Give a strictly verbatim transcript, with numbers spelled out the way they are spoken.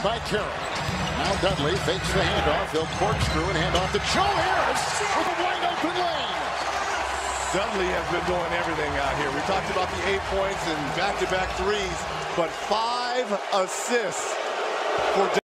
by Carroll. Now Dudley fakes the handoff. He'll corkscrew and hand off to Joe Harris with a wide open lane. Dudley has been doing everything out here. We talked about the eight points and back-to-back threes, but five assists for